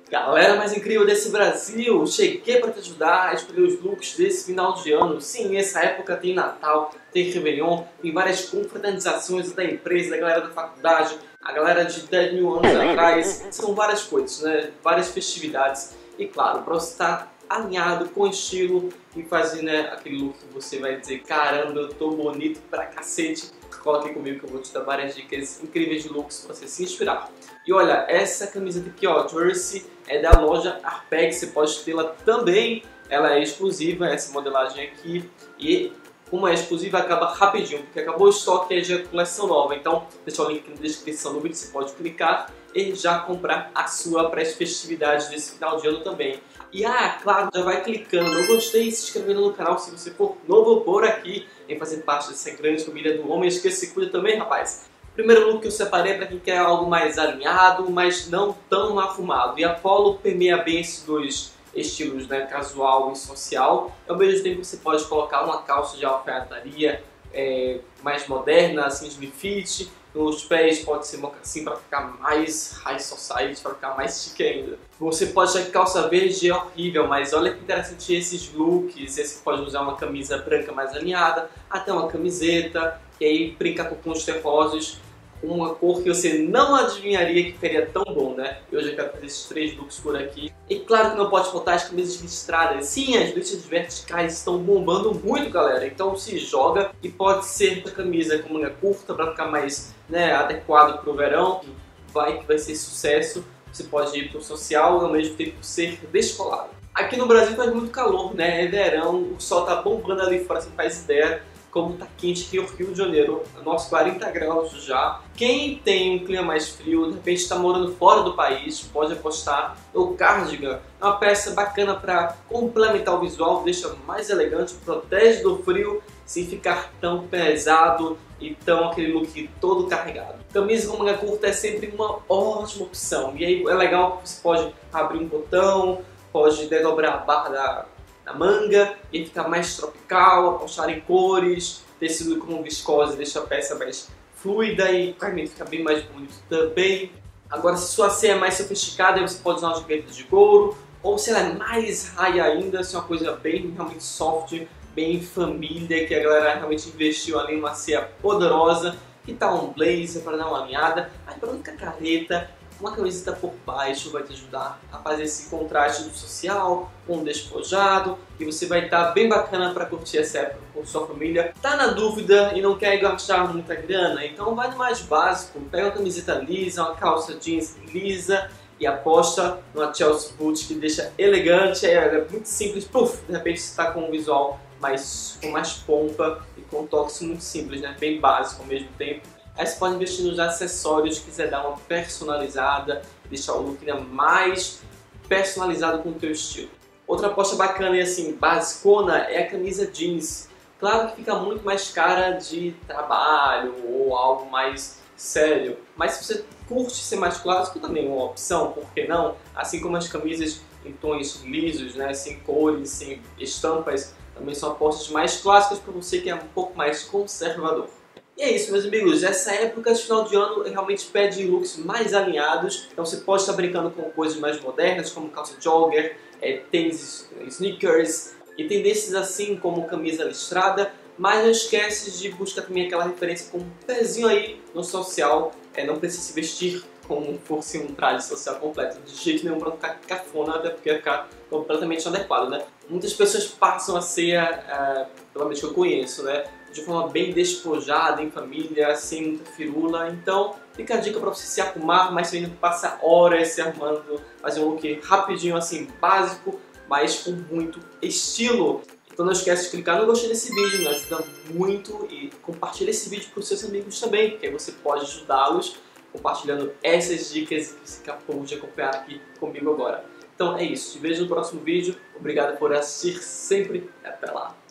Galera mais incrível desse Brasil, cheguei para te ajudar a escolher os looks desse final de ano. Sim, essa época tem Natal, tem Réveillon, tem várias confraternizações da empresa, da galera da faculdade, a galera de 10 mil anos atrás. São várias coisas, né? Várias festividades. E claro, para você estar alinhado, com estilo e fazer, né, aquele look que você vai dizer: caramba, eu tô bonito pra cacete. Coloque comigo que eu vou te dar várias dicas incríveis de looks para você se inspirar. E olha, essa camiseta aqui, ó, Jersey, é da loja Arpeg, você pode tê-la também. Ela é exclusiva, essa modelagem aqui. E como é exclusiva, acaba rapidinho, porque acabou o estoque e é de coleção nova. Então, deixa o link na descrição do vídeo, você pode clicar e já comprar a sua para as festividades desse final de ano também. E claro, já vai clicando no gostei e se inscrevendo no canal se você for novo por aqui em fazer parte dessa grande família do homem. Esqueça, se cuida também, rapaz. Primeiro look que eu separei para quem quer algo mais alinhado, mas não tão arrumado. E a polo permeia bem esses dois estilos, né, casual e social. Ao mesmo tempo você pode colocar uma calça de alfaiataria mais moderna, assim, slim fit. Nos pés pode ser mocassim para ficar mais high society, para ficar mais chique ainda. Você pode achar que calça verde é horrível, mas olha que interessante esses looks. Esse pode usar uma camisa branca mais alinhada, até uma camiseta, e aí brincar com tons terrosos, uma cor que você não adivinharia que ficaria tão bom, né? E hoje eu quero fazer esses 3 looks por aqui. E claro que não pode faltar as camisas listradas. Sim, as listas verticais estão bombando muito, galera. Então se joga, e pode ser a camisa com manga curta para ficar mais, né, adequado para o verão. Que vai ser sucesso. Você pode ir para o social e ao mesmo tempo ser descolado. Aqui no Brasil faz muito calor, né? É verão, o sol tá bombando ali fora, você não faz ideia como tá quente aqui o Rio de Janeiro, nosso 40 graus já. Quem tem um clima mais frio, de repente está morando fora do país, pode apostar no cardigan. É uma peça bacana para complementar o visual, deixa mais elegante, protege do frio sem ficar tão pesado e tão aquele look todo carregado. Camisa com manga curta é sempre uma ótima opção. E aí é legal que você pode abrir um botão, pode dedobrar a barra da manga e ficar mais tropical, apostar em cores, tecido com viscose deixa a peça mais fluida e o caimento fica bem mais bonito também. Agora, se sua ceia é mais sofisticada, você pode usar uma jaqueta de couro, ou se ela é mais high ainda, se é uma coisa bem realmente soft, bem família, que a galera realmente investiu ali numa ceia poderosa, que tá um blazer para dar uma alinhada, aí para não ficar careta, uma camiseta por baixo vai te ajudar a fazer esse contraste do social com o despojado, e você vai estar bem bacana para curtir essa época com sua família. Tá na dúvida e não quer gastar muita grana? Então vai no mais básico, pega uma camiseta lisa, uma calça jeans lisa e aposta numa Chelsea Boot que deixa elegante, é muito simples, puff, de repente você está com um visual com mais pompa e com toques muito simples, né? Bem básico ao mesmo tempo. Aí você pode investir nos acessórios, quiser dar uma personalizada, deixar o look ainda mais personalizado com o teu estilo. Outra aposta bacana e assim, basicona, é a camisa jeans. Claro que fica muito mais cara de trabalho ou algo mais sério, mas se você curte ser mais clássico, também é uma opção, por que não? Assim como as camisas em tons lisos, né, sem cores, sem estampas, também são apostas mais clássicas para você que é um pouco mais conservador. E é isso, meus amigos, essa época de final de ano realmente pede looks mais alinhados, então você pode estar brincando com coisas mais modernas, como calça jogger, tênis, sneakers, e tendências assim como camisa listrada, mas não esquece de buscar também aquela referência com um pezinho aí no social, não precisa se vestir como fosse um traje social completo, de jeito nenhum para não ficar cafona, até porque vai ficar completamente inadequado, né? Muitas pessoas passam a ceia, pelo menos que eu conheço, né, de forma bem despojada, em família, sem muita firula. Então, fica a dica para você se arrumar, mas você não passa horas se arrumando, fazer um look rapidinho, assim, básico, mas com muito estilo. Então não esquece de clicar no gostei desse vídeo, me ajuda muito, e compartilha esse vídeo para os seus amigos também, porque aí você pode ajudá-los compartilhando essas dicas que você acabou de acompanhar aqui comigo agora. Então é isso, te vejo no próximo vídeo, obrigado por assistir sempre e até lá!